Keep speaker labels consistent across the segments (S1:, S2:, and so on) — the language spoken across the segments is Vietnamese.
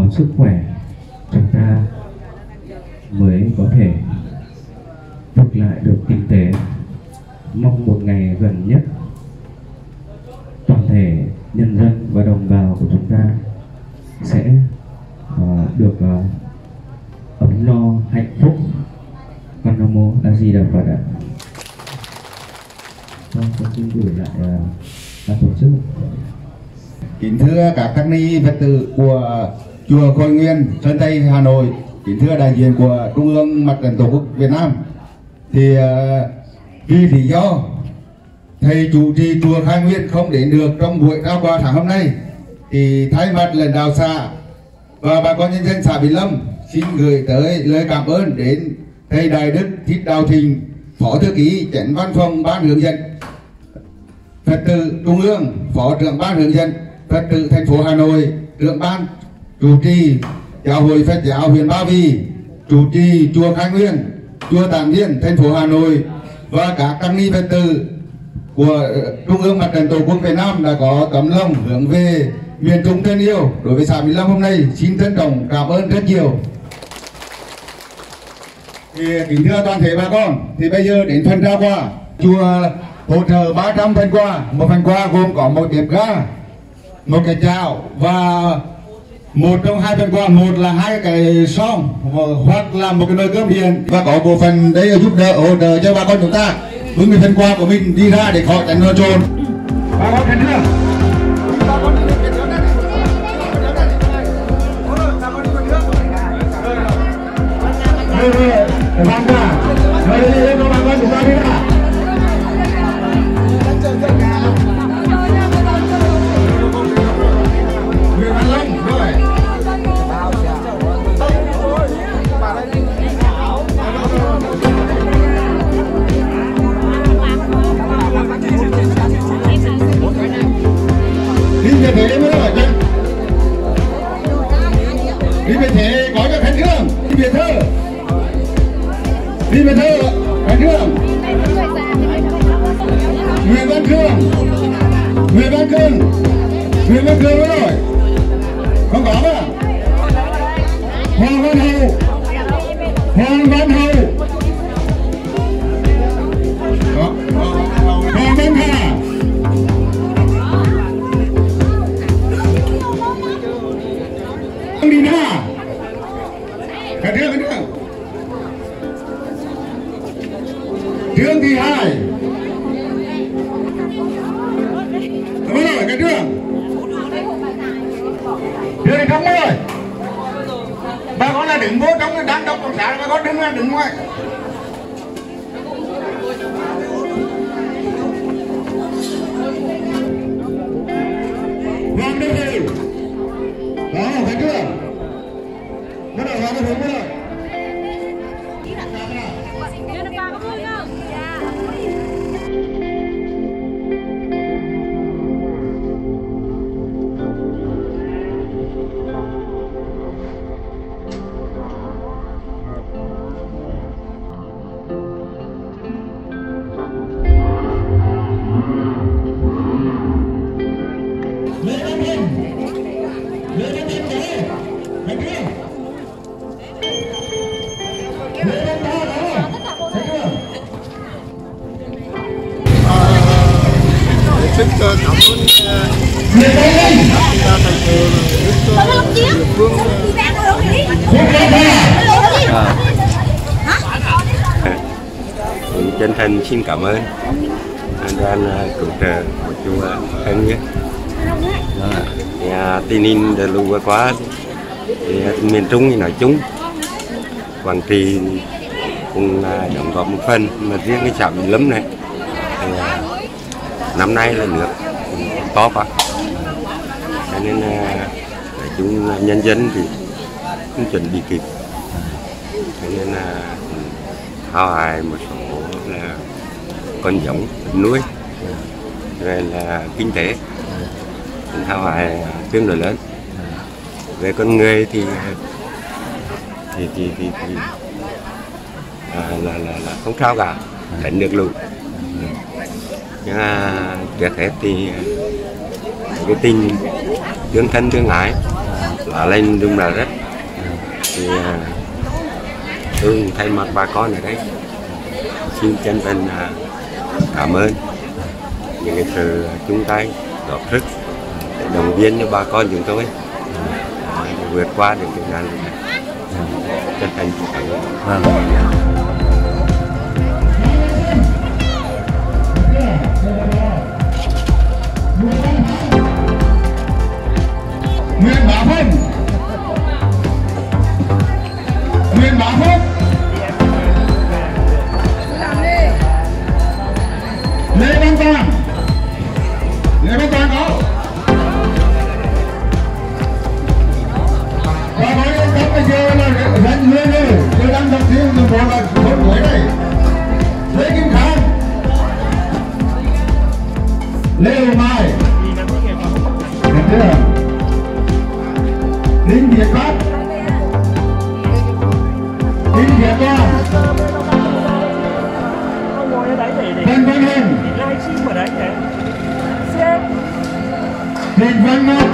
S1: có sức khỏe, chúng ta mới có thể vực lại được kinh tế. Mong một ngày gần nhất toàn thể nhân dân và đồng bào của chúng ta sẽ được ấm no hạnh phúc. Con Nam Mô A Di Đà Phật ạ. Con xin gửi lại ban tổ chức.
S2: Kính thưa các tăng ni Phật tử của chùa Khôi Nguyên, Sơn Tây, Hà Nội, kính thưa đại diện của Trung ương Mặt trận Tổ quốc Việt Nam, thì vì lý do thầy chủ trì chùa Khai Nguyên không đến được trong buổi trao quà tháng hôm nay, thì thay mặt lãnh đạo xã và bà con nhân dân xã Bình Lâm xin gửi tới lời cảm ơn đến thầy Đại Đức Thích Đạo Thịnh, Phó Thư ký Chánh Văn phòng Ban hướng dẫn Phật tử Trung ương, Phó trưởng Ban hướng dẫn Phật tử thành phố Hà Nội, trưởng ban chủ trì Giáo hội Phật giáo huyện Ba Vì, chủ trì chùa Khai Nguyên, chùa Tản Viên, thành phố Hà Nội, và các tăng ni Phật tử của Trung ương Mặt trận Tổ quốc Việt Nam đã có tấm lòng hướng về miền Trung thân yêu đối với xã Bình Lâm hôm nay. Xin trân trọng cảm ơn rất nhiều. Thì kính thưa toàn thể bà con, thì bây giờ đến phần trao quà. Chùa hỗ trợ 300 phần quà. Một phần quà gồm có một tiệp ga, một cái chảo và một trong hai phần quà, một là 2 cái son hoặc là một cái nồi cơm điện, và có bộ phận đây giúp đỡ hỗ trợ cho bà con chúng ta với cái phần quà của mình đi ra để khỏi tránh trốn. Bà con khen chưa? Vâng cả, rồi cho bà con chúng ta đi ra. Người Văn Long, rồi. Đi về thế mới hỏi chân. Đi về thế có cho khen thưởng, đi về thơ. Đi về thơ, khen thưởng. Nguyễn Văn Cương, Nguyễn Văn Cương, Nguyễn Văn Cương rồi. Không có mà. Hoàng Văn Hậu, Hoàng Văn Hậu, Hoàng Văn Hà, đi na, khen thưởng, khen thưởng. Trương Thị Hải, đúng rồi, cái Trương Thị Thắm ơi, bà con là đứng vô trong cái đám đông cộng sản, bà con đứng ngoài. Hoàng Đức Hữu, đó, cái Trương, bắt đầu Hoàng Đức Hữu, bắt đầu.
S3: Xin cảm ơn thành phố chân thành xin cảm ơn đoàn cứu trợ của chùa Khai Nguyên. Tình hình lũ vừa qua thì miền Trung thì nói chung Quảng Trị cũng đóng góp một phần, mà riêng cái xã Bình Lâm này thì năm nay là nước to quá, cho nên nói chung nhân dân thì không chuẩn bị kịp, cho nên là hao hại một số là con giống nuôi, rồi là kinh tế hao hại tương đối lớn. Về con người thì là không sao cả, tránh được lụt. Nhưng trước hết thì cái tình tương thân tương ái lá lên đúng là rất thì tôi thay mặt bà con ở đây xin chân thành cảm ơn những cái sự chung tay góp sức để động viên cho bà con chúng tôi để vượt qua được cái nạn này. Chân thành cảm ơn.
S2: Nguyên Bá Phân, Nguyên Bá Phúc, Lê Văn Toàn, Lê Văn Toàn có. Và nói các bây giờ là danh Lê Lê, tôi đang đọc tiếng từ bộ là thôn tuổi này. Lê Kim Khang, Lê Hồng Mai, được chưa? Đinh Việt Bắc, Đinh Việt Quang, Trần Văn Hùng, Trịnh Văn Ngọc,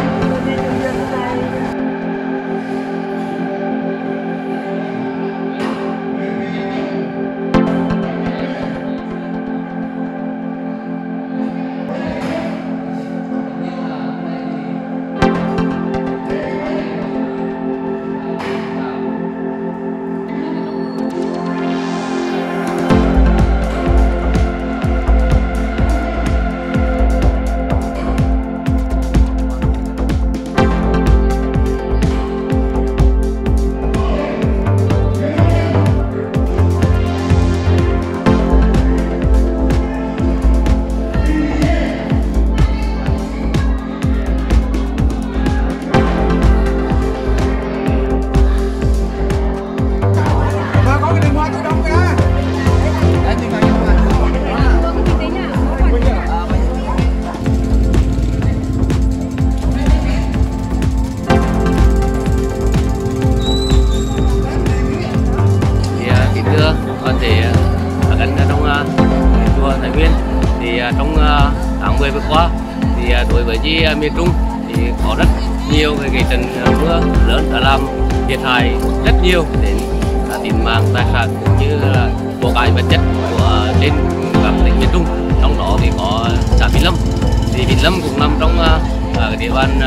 S4: trong tháng 10 vừa qua thì đối với miền Trung thì có rất nhiều cái trận mưa lớn đã làm thiệt hại rất nhiều đến tính mạng tài sản cũng như là của cải vật chất của trên các tỉnh miền Trung. Trong đó thì có xã Vĩnh Lâm, thì Vĩnh Lâm cũng nằm trong cái địa bàn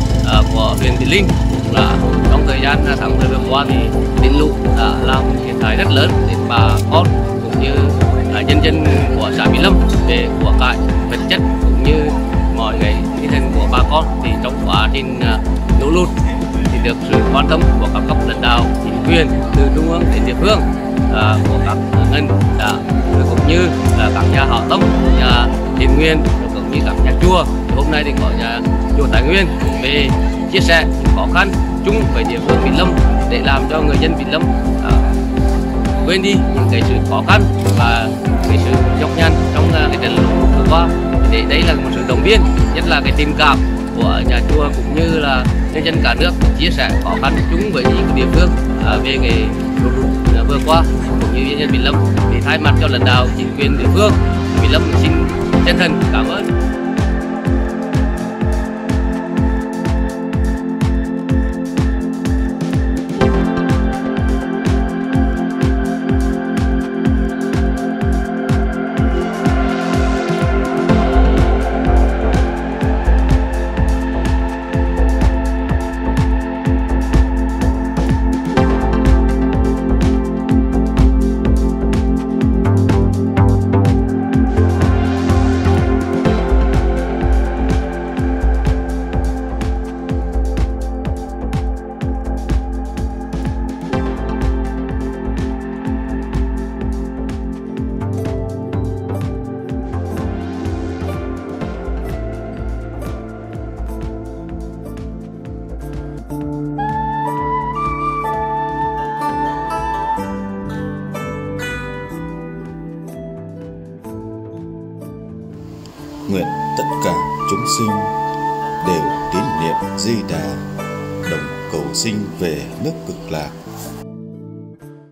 S4: của huyện Vĩnh Linh. Cũng là trong thời gian tháng 10 vừa qua thì đến lũ đã làm thiệt hại rất lớn đến bà con cũng như nhân dân của xã Vĩnh Lâm về của cải vật chất cũng như mọi cái tinh thần của bà con. Thì trong quá trình lũ lụt thì được sự quan tâm của các cấp lãnh đạo chính quyền từ trung ương đến địa phương của các ngành đã cũng như là các nhà hảo tâm, nhà thiện nguyện cũng như các nhà chùa. Hôm nay thì có nhà chùa Thái Nguyên về chia sẻ những khó khăn chung với địa phương Vĩnh Lâm để làm cho người dân Vĩnh Lâm quên đi những cái sự khó khăn và cái sự nhọc nhằn trong cái trận lũ vừa qua. Để đây là một sự động viên, nhất là cái tình cảm của nhà chùa cũng như là nhân dân cả nước chia sẻ khó khăn chung với những địa phương về cái lũ lụt vừa qua cũng như nhân dân Vĩnh Lâm. Thì thay mặt cho lãnh đạo chính quyền địa phương, Vĩnh Lâm xin chân thành cảm ơn.
S5: Nguyện tất cả chúng sinh đều tín niệm Di Đà, đồng cầu sinh về nước Cực Lạc.